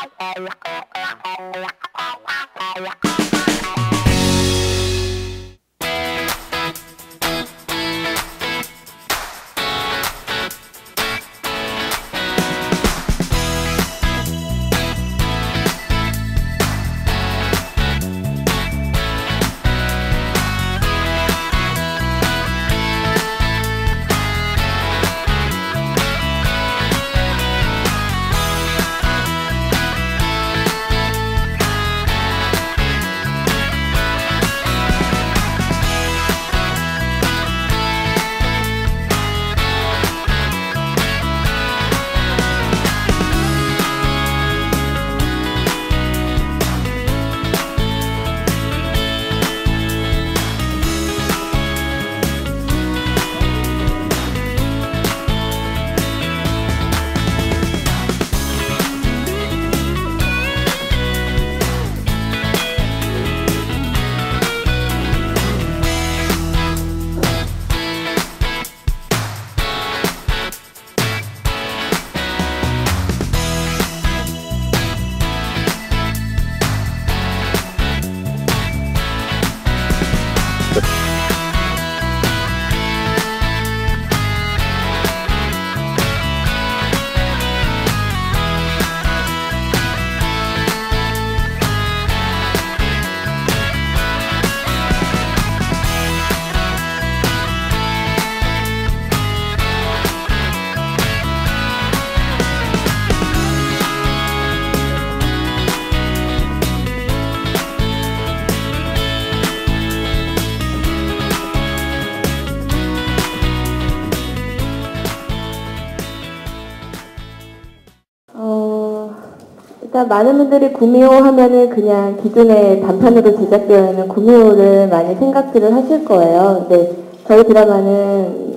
일단 많은 분들이 구미호 하면은 그냥 기존의 단편으로 제작되어 있는 구미호를 많이 생각들을 하실 거예요. 근데 저희 드라마는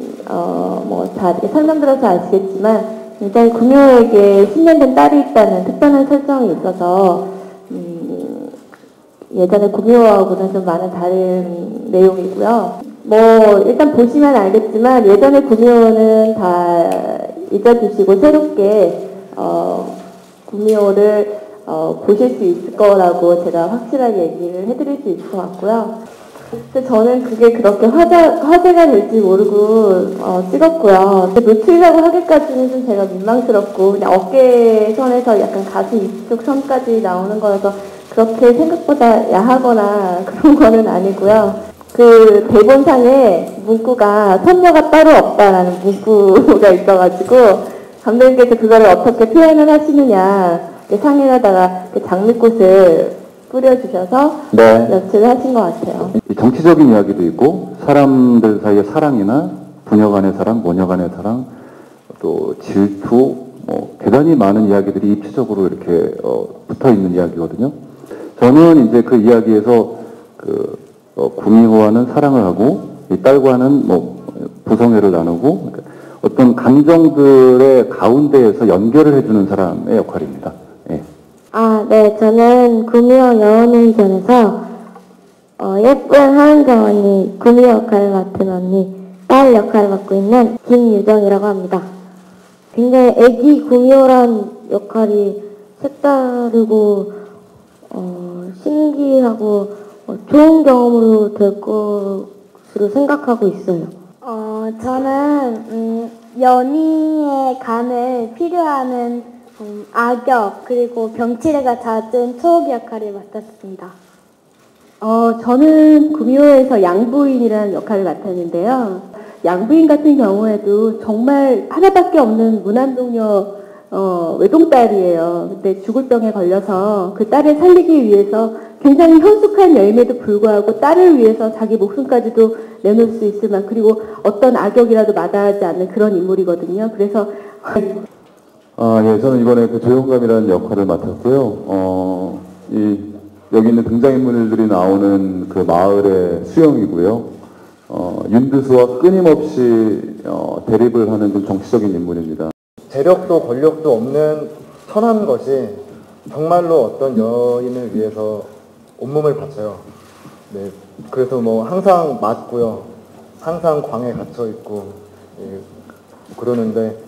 다 이렇게 설명 들어서 아시겠지만 일단 구미호에게 10년 된 딸이 있다는 특별한 설정이 있어서 예전에 구미호하고는 좀 많은 다른 내용이고요. 일단 보시면 알겠지만 예전에 구미호는 다 잊어주시고 새롭게 구미호를 보실 수 있을 거라고 제가 확실하게 얘기를 해드릴 수 있을 것 같고요. 근데 저는 그게 그렇게 화제가 될지 모르고 찍었고요. 노출이라고 하기까지는 좀 제가 민망스럽고 그냥 어깨선에서 약간 가슴 이쪽 선까지 나오는 거여서 그렇게 생각보다 야하거나 그런 거는 아니고요. 그 대본상에 문구가 선녀가 따로 없다라는 문구가 있어가지고 감독님께서 그거를 어떻게 표현을 하시느냐 상에다가 장미꽃을 뿌려주셔서 연출을 하신 것 같아요. 정치적인 이야기도 있고 사람들 사이의 사랑이나 부녀 간의 사랑, 모녀 간의 사랑, 또 질투, 대단히 많은 이야기들이 입체적으로 이렇게 붙어 있는 이야기거든요. 저는 이제 그 이야기에서 구미호와는 사랑을 하고 이 딸과는 부성애를 나누고 어떤 감정들의 가운데에서 연결을 해주는 사람의 역할입니다. 예. 네. 저는 구미호 여원의전에서 예쁜 하은정 언니, 구미호 역할을 맡은 언니, 딸 역할을 맡고 있는 김유정이라고 합니다. 굉장히 애기 구미호란 역할이 색다르고 신기하고 좋은 경험으로 될 것으로 생각하고 있어요. 저는 연희의 간을 필요하는 악역 그리고 병치레가 잦은 초옥 역할을 맡았습니다. 저는 구미호에서 양부인이라는 역할을 맡았는데요. 양부인 같은 경우에도 정말 하나밖에 없는 무남동녀 외동딸이에요. 근데 죽을 병에 걸려서 그 딸을 살리기 위해서 굉장히 현숙한 여임에도 불구하고 딸을 위해서 자기 목숨까지도 내놓을 수 있을 만큼 그리고 어떤 악역이라도 마다하지 않는 그런 인물이거든요. 그래서 예, 저는 이번에 그 조영감이라는 역할을 맡았고요. 여기 있는 등장인물들이 나오는 그 마을의 수영이고요. 윤두수와 끊임없이 대립을 하는 좀 정치적인 인물입니다. 재력도 권력도 없는 천한 것이 정말로 어떤 여인을 위해서 온몸을 바쳐요. 네, 그래서 항상 맞고요. 항상 광에 갇혀 있고 그러는데